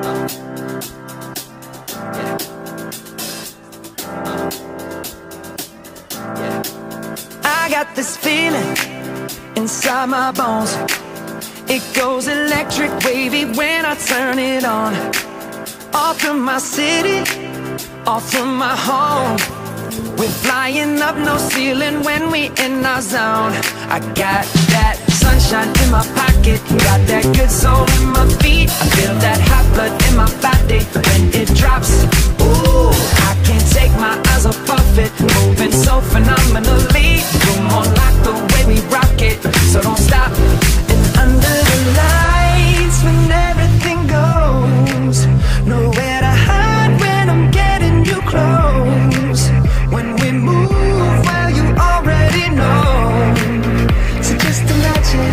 I got this feeling inside my bones. It goes electric wavy when I turn it on. Off from my city, off from my home. We're flying up, no ceiling when we in our zone. I got that sunshine in my pocket, got that good soul in my feet. I feel that hot blood in my body when it drops. Ooh, I can't take my eyes off of it, moving so phenomenally. You're more like the way we rock it, so don't stop. And under the lights, when everything goes, nowhere to hide when I'm getting you close. When we move, well, you already know. So just imagine.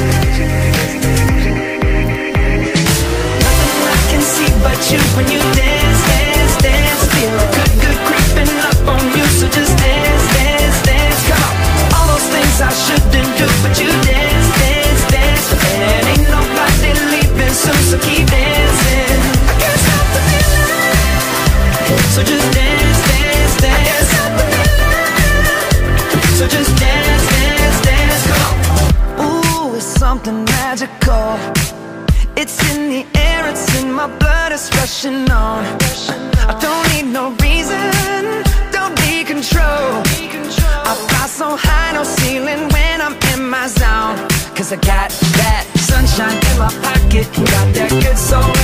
Nothing I can see but you when you dance, dance, dance. Feel good, good creeping up on you. So just dance, dance, dance. Come on. All those things I shouldn't do, but you dance, dance, dance. And ain't nobody leaving soon, so keep dancing. I can't stop the feeling. So just dance, dance, dance. I can't stop the feeling. So just dance, dance, dance. Come on. Ooh, it's something magical. It's in the air, it's in my blood, it's rushing on. I don't need no reason, don't need control. I fly so high, no ceiling when I'm in my zone. Cause I got that sunshine in my pocket, got that good soul